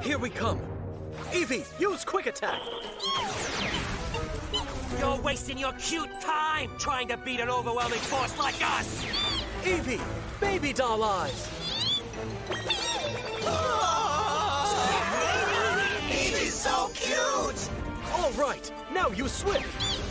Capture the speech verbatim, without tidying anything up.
Here we come. Eevee, use quick attack. You're wasting your cute time trying to beat an overwhelming force like us! Eevee, baby doll eyes. Eevee's so cute! All right, now you swim.